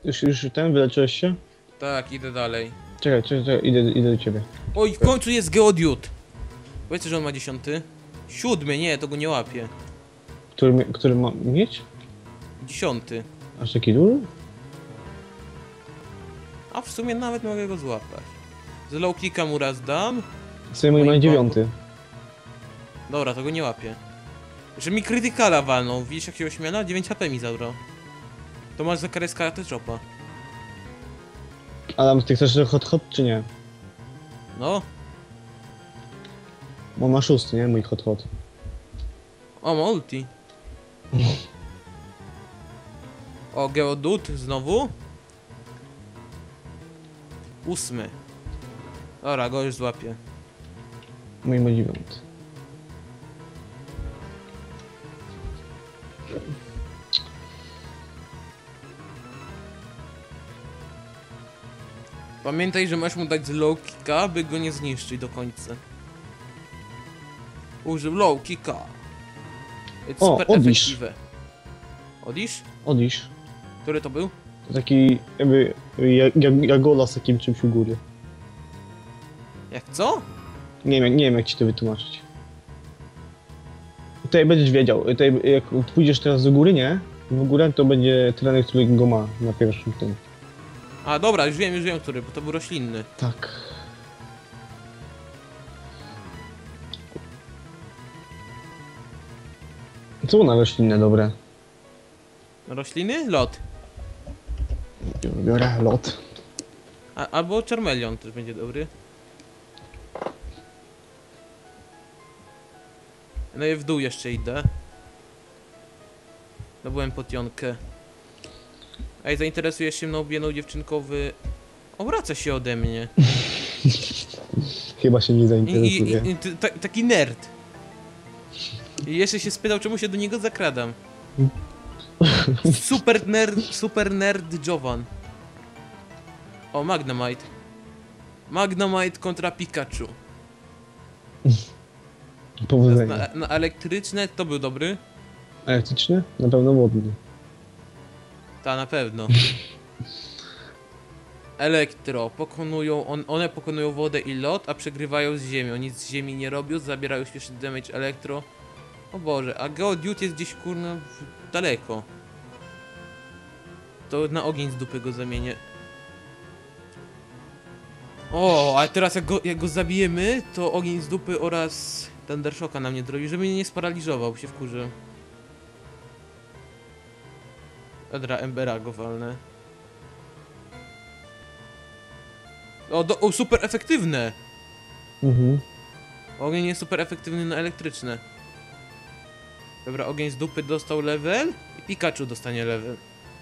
Już ten, wyleczyłeś się? Tak, idę dalej. Czekaj, idę do ciebie. Oj, w końcu jest Geodiut! Powiedzcie, że on ma 10. 7, nie, to go nie łapie. Który ma mieć? 10. Aż taki duży? A w sumie nawet mogę go złapać. Z low clicka mu raz dam. Sobie mój ma 9. Dobra, to go nie łapię. Że mi krytykala walną, widzisz jakiego śmiana? 9 HP mi zabrał. To masz za karę z karate chopa. Adam, ty chcesz hot czy nie? No. Bo ma 6, nie? Mój hot. O, ma ulti. O, Geodut znowu. 8. Dobra, go już złapię. Mój ma 9. Pamiętaj, że masz mu dać z low kicka, by go nie zniszczyć do końca. Użył low kicka. It's O, super Odish. efektywe. Odish? Odish. Który to był? To taki jakby jagola z takim czymś u góry. Jak co? Nie wiem jak ci to wytłumaczyć. Tutaj będziesz wiedział, tutaj jak pójdziesz teraz do góry, nie? W górę to będzie trener, który go ma na pierwszym tym. A dobra, już wiem który, bo to był roślinny. Tak. Co na roślinne dobre? Rośliny? Lot. Biorę lot. Albo Charmeleon też będzie dobry. No i w dół jeszcze idę. Zdobyłem potionkę. Ej, zainteresujesz się mną biedną dziewczynką Obraca się ode mnie. Chyba się nie zainteresuje. Taki nerd. I jeszcze się spytał, czemu się do niego zakradam. Super nerd Jovan. O, Magnemite. Magnemite kontra Pikachu. Powodzenia. Na elektryczne to był dobry. Elektryczny? Na pewno wodny. Ta, na pewno. Elektro. One pokonują wodę i lot, a przegrywają z ziemią. Nic z ziemi nie robią, zabierają śmieszny damage elektro. O Boże, a Geodude jest gdzieś kurna daleko. To na ogień z dupy go zamienię. O, a teraz jak go zabijemy, to ogień z dupy oraz Thundershocka na mnie drobi, żeby mnie nie sparaliżował, bo się wkurzy. Dobra, Embera go walnę. O, super efektywne! Mhm. Ogień jest super efektywny na elektryczne. Dobra, ogień z dupy dostał level i Pikachu dostanie level.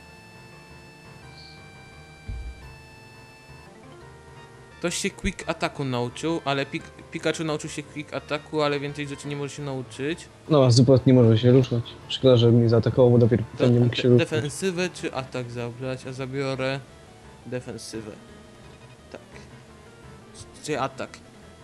Ktoś się quick attacku nauczył, ale Pikachu nauczył się quick attacku, ale więcej rzeczy nie może się nauczyć. No, zupełnie nie może się ruszać. Szkoda, że mnie zaatakował, bo dopiero potem nie mógł się ruszać. Defensywę czy atak zabrać? A zabiorę defensywę. Tak. Czy atak?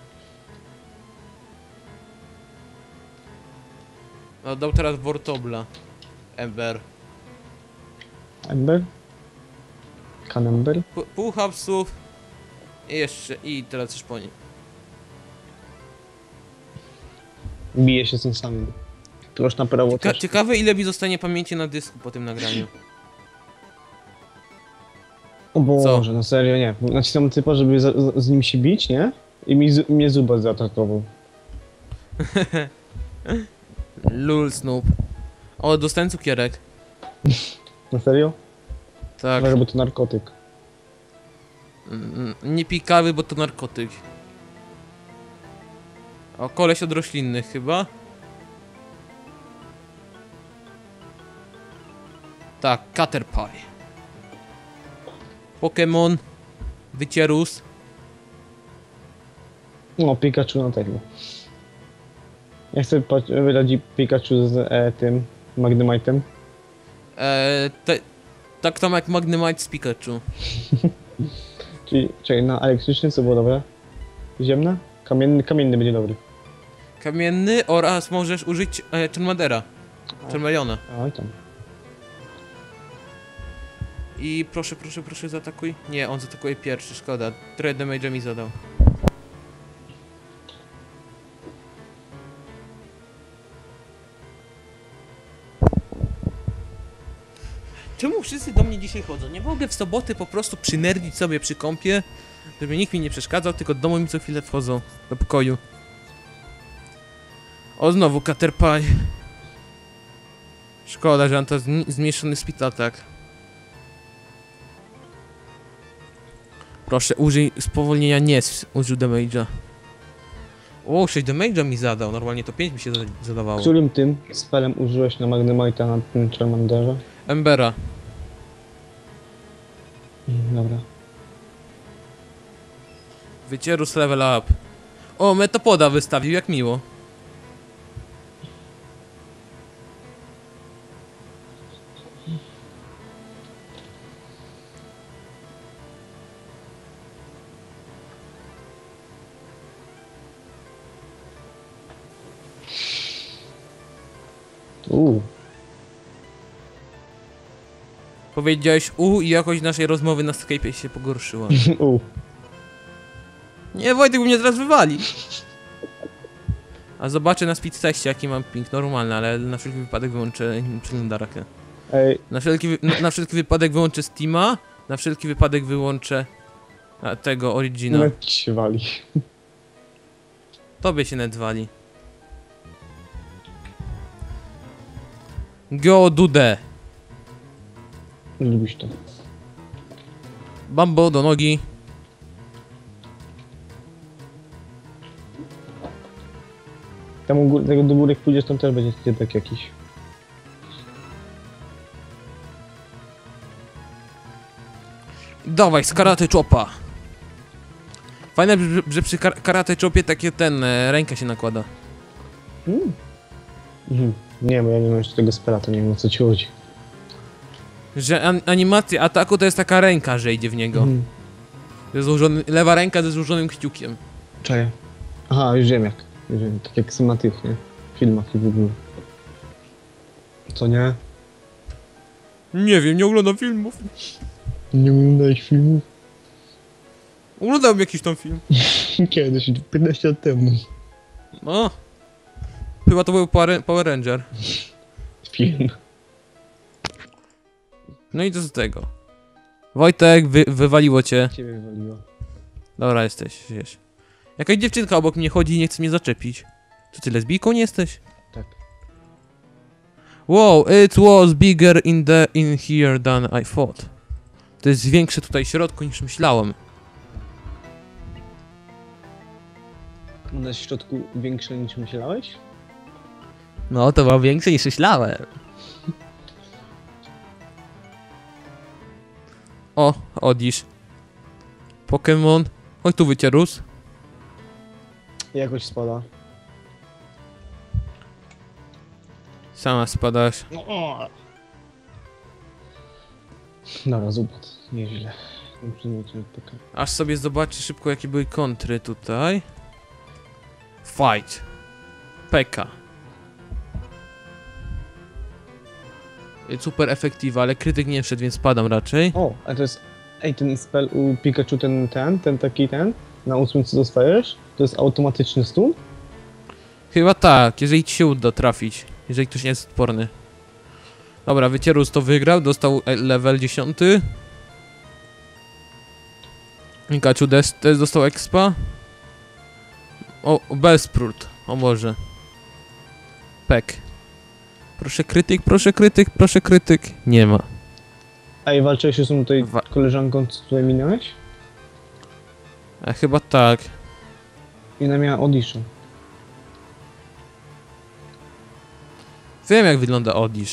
No, dał teraz Vortobla. Ember. Ember? Kanember? Pół hapsów. I teraz już po nim. Bije się z tym samym. Trosz na prawo też. Ciekawe ile mi zostanie pamięci na dysku po tym nagraniu. O Boże, no serio nie. Nacisnąłem typa, żeby z nim się bić, nie? I mnie Zubat zaatakował. Lul Snoop. O, dostałem cukierek. Na serio? Tak. Uważaj, bo to narkotyk. Nie pikawy, bo to narkotyk. O, koleś od roślinnych chyba. Tak, Caterpie. Pokémon. Wycierus. No, Pikachu na tego. Ja chcę wydać Pikachu z tym Magnemite'em. Tak samo jak Magnemite z Pikachu. Czyli na elektryczny co było dobre? Ziemne? Kamienny będzie dobry. Kamienny oraz możesz użyć Charmadera. Charmeleona. Oj tam. I proszę, proszę, proszę zaatakuj. Nie, on zaatakuje pierwszy, szkoda. Trochę damage'a mi zadał. Czemu wszyscy do mnie dzisiaj chodzą? Nie mogę w soboty po prostu przynerdzić sobie przy kąpie, żeby nikt mi nie przeszkadzał, tylko do domu mi co chwilę wchodzą do pokoju. O, znowu Caterpie. Szkoda, że mam to zmniejszony speed attack. Proszę, użyj spowolnienia, nie użył damage'a. O, 6 damage'a mi zadał, normalnie to 5 mi się zadawało. Którym tym spelem użyłeś na Magnemite'a na tym Charmanderze? Embera. Dobra. Wycierus level up. O, Metapoda wystawił, jak miło. Powiedziałeś i jakość naszej rozmowy na Skype'ie się pogorszyła. Nie, Wojtek mnie teraz wywali. A zobaczę na speed testie jaki mam ping, normalny, ale na wszelki wypadek wyłączę przeglądarkę. Ej, Na wszelki wypadek wyłączę Steama, na wszelki wypadek wyłączę tego Origina. nawet ci się wali. Tobie się net wali. Geodude. Lubisz to. Bambo do nogi. Tam tego do góry jak pójdziesz, tam też będzie tak jakiś. Dawaj, z karate chopa. Fajne, że przy karate chopie takie ręka się nakłada. Nie, bo ja nie mam jeszcze tego spela, to nie wiem o co ci chodzi. Że animacja ataku to jest taka ręka, że idzie w niego. Lewa ręka ze złożonym kciukiem. Czaję. Aha, już wiem jak. Już wiem, tak jak są na tych, nie? Filmach i w ogóle. Co nie? Nie wiem, nie oglądam filmów. Nie oglądałeś filmów? Oglądałem jakiś tam film. Kiedyś, 15 lat temu. No. Chyba to był Power Ranger. Film. No i co z tego? Wojtek, wywaliło cię. Ciebie wywaliło. Dobra, jesteś, wiesz. Jakaś dziewczynka obok mnie chodzi i nie chce mnie zaczepić. Co ty, lesbijką nie jesteś? Tak. Wow, it was bigger in here than I thought. To jest większe tutaj w środku niż myślałem. Na środku większe niż myślałeś? No, to było większe niż myślałem. O, Odisz. Pokémon. Chodź tu, Wycierus. Jakoś spada. Sama spadasz. Dobra, zupat. Nieźle. Aż sobie zobaczę szybko, jakie były kontry tutaj. Fight. Pekka. Super efektywa, ale krytyk nie wszedł, więc spadam raczej. O, a to jest... Ej, ten spell u Pikachu, ten, na 8 co dostajesz, to jest automatyczny stun? Chyba tak, jeżeli ci się uda trafić. Jeżeli ktoś nie jest odporny. Dobra, Wycierus to wygrał, dostał level 10. Pikachu też dostał expa. O, Bellsprout, o Boże. Pek. Proszę krytyk, proszę krytyk, proszę krytyk. Nie ma. Ej, walczyłeś się z tą tutaj koleżanką, co tutaj minąłeś? Chyba tak. I ona miała Odisha. Wiem jak wygląda Odisz.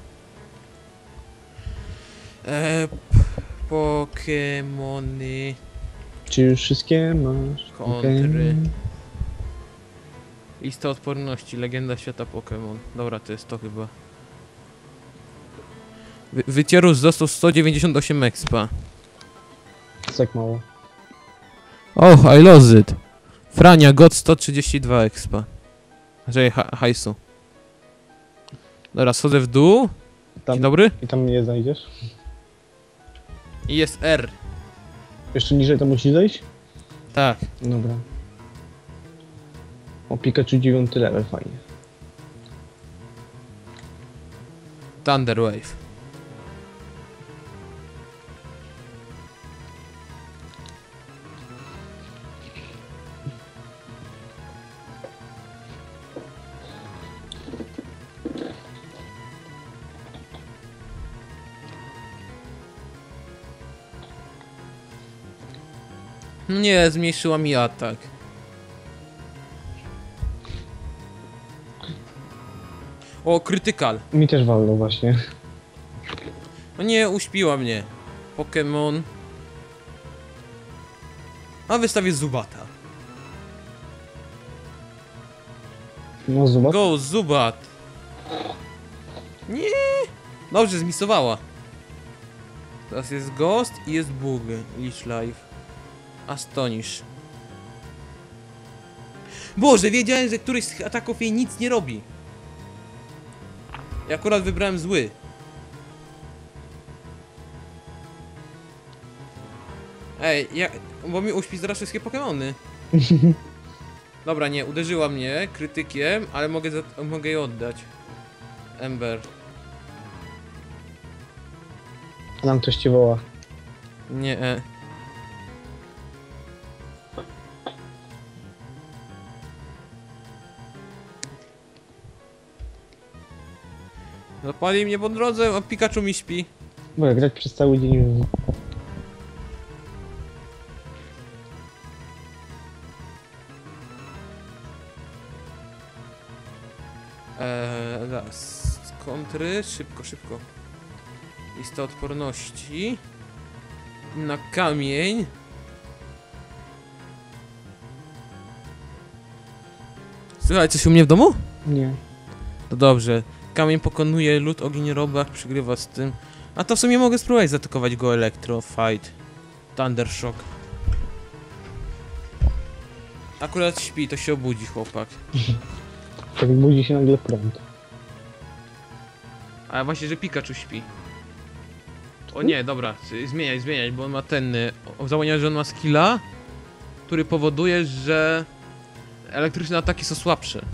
Pokemony. Czy już wszystkie masz? Kontry. Okej. Lista odporności, legenda świata Pokémon. Dobra, to jest to chyba. Wycierus dostał 198 expa. Jest tak mało. Oh, I lost it. Frania, God 132 expa. Znaczy hajsu. Dobra, schodzę w dół. Tam, Dzień dobry. I tam mnie znajdziesz? I jest R. Jeszcze niżej to musi zejść? Tak. Dobra. O, Pikachu 9 level, fajnie. Thunder Wave. No nie, zmniejszyła mi atak. O, krytykal. Mi też walną właśnie. No nie, uśpiła mnie. Pokémon. A wystawię Zubata. No zobacz. Go, Zubat. Nie. Dobrze, zmisowała. Teraz jest Ghost i jest Bug. Leech Life. Astonish. Boże, wiedziałem, że któryś z tych ataków jej nic nie robi. Ja akurat wybrałem zły. Ej, bo mi uśpi zaraz wszystkie Pokemony. Dobra, nie, uderzyła mnie krytykiem, ale mogę jej oddać. Ember. A nam ktoś cię woła. Nie. Zapadli mnie po drodze, a Pikachu mi śpi. Bo grać przez cały dzień. Raz. Kontry, szybko. Lista odporności. Na kamień. Słuchaj, coś u mnie w domu? Nie. To dobrze. Kamień pokonuje lód, ogień, robak, przygrywa z tym. A to w sumie mogę spróbować zaatakować go Elektro, Fight, Thunder Shock. Akurat śpi, to się obudzi chłopak. Tak budzi się nagle prąd. A właśnie, że Pikachu śpi. O nie, dobra, zmieniać, bo on ma ten... Zapomniałem, że on ma skilla, który powoduje, że elektryczne ataki są słabsze.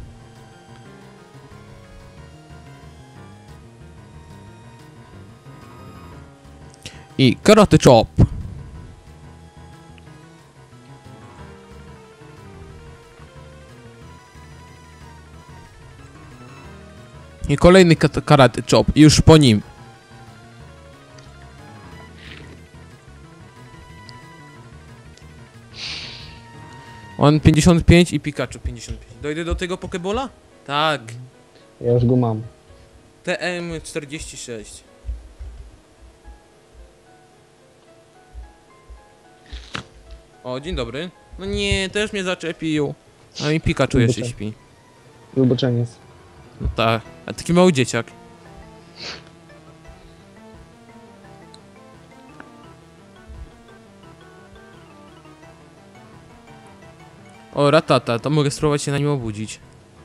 I Karate Chop. I kolejny Karate Chop, już po nim. On 55 i Pikachu 55. Dojdę do tego Pokebola? Tak. Ja już go mam. TM46. O, dzień dobry. No nie, też mnie zaczepił. A mi Pikachu jeszcze śpi. Wyboczeniec. No tak, a taki mały dzieciak. O, Ratata, to mogę spróbować się na nim obudzić.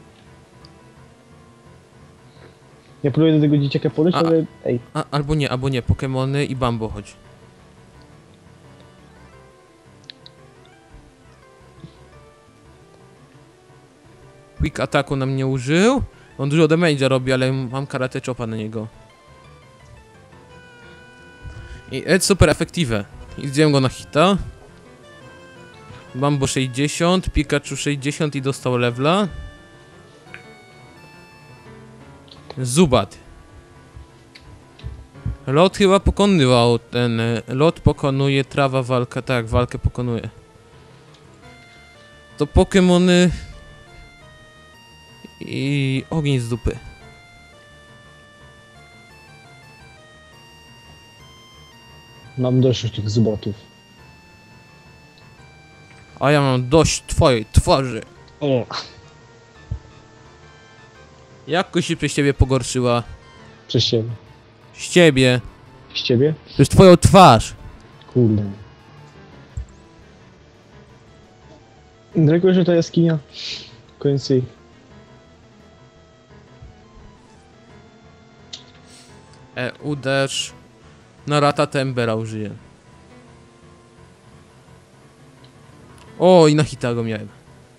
Ja próbuję do tego dzieciaka podejść, ale... Ej. Albo nie, Pokemony i Bambo chodź. Quick ataku nam nie użył. On dużo damage'a robi, ale mam Karate Chopa na niego. I jest super efektywne. I zdjąłem go na hita. Bambo 60, Pikachu 60 i dostał levela. Zubat. Lot chyba pokonywał ten... Lot pokonuje, trawa walka, tak, walkę pokonuje. To Pokemony... I ogień z dupy. Mam dość już tych zubotów. A ja mam dość twojej twarzy. O. Jakoś się przez ciebie pogorszyła. Przez siebie. Z ciebie. Z ciebie? Przez twoją twarz. Kurde. Daleko, że ta jaskinia? Końcy. Uderz. Na Ratatembera użyję. O, i na hita go miałem.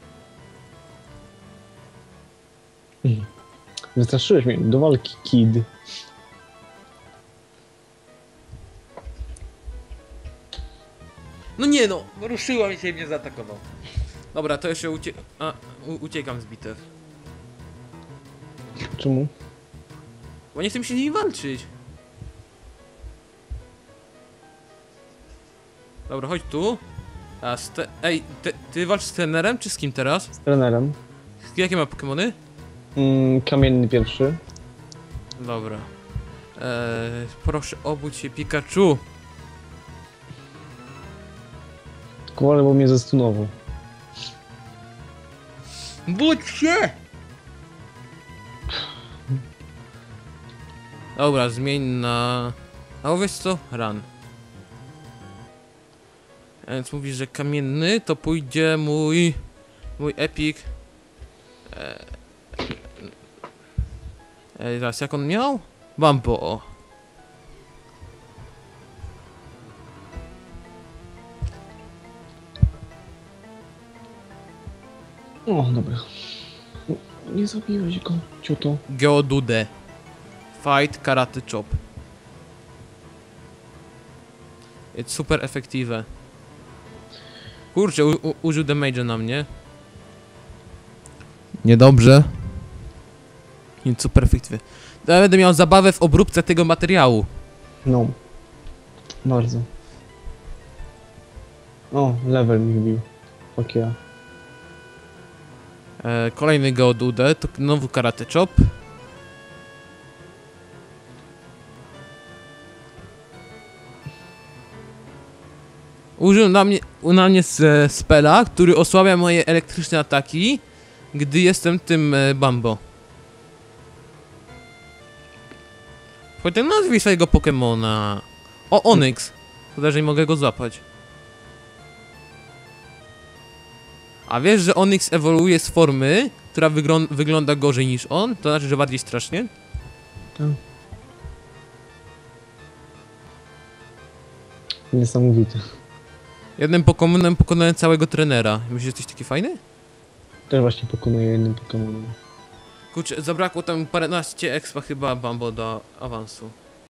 Wystraszyłeś mnie. Do walki, kid. No nie no, ruszyła mi się i mnie zaatakował. Dobra, to jeszcze uciekam z bitew. Czemu? Bo nie chcę mi się z nimi walczyć. Dobra, chodź tu. Ej, ty walczysz z trenerem, czy z kim teraz? Z trenerem. Jakie ma Pokemony? Kamienny pierwszy. Dobra. Proszę obudź się, Pikachu. Tylko wolę, bo mnie zastunował. Budź się! Dobra, zmień na... A wiesz co? Run. A więc mówisz, że kamienny, to pójdzie mój epic. Zaraz, jak on miał? Bambo. O, dobra. Nie zabiłeś go, ciuto. Geodude. Fight Karate Chop. Jest super efektywne. Kurczę, użył damage'a na mnie. Niedobrze. Jest super efektywny. Ja będę miał zabawę w obróbce tego materiału. No. Bardzo. O, level mi wbił. Fuck yeah. Kolejny Geodude, to nowy Karate Chop. Użył na mnie spela, który osłabia moje elektryczne ataki, gdy jestem tym Bambo. Potem nazwij swojego Pokemona. O, Onyx. Szkoda, że nie mogę go złapać. A wiesz, że Onyx ewoluuje z formy, która wygląda gorzej niż on? To znaczy, że bardziej strasznie? Tak. Niesamowite. Jednym Pokemonem pokonałem całego trenera. Myślisz, że jesteś taki fajny? Też właśnie pokonuję jednym Pokemonem. Kurczę, zabrakło tam paręnaście expa chyba Bambo do awansu.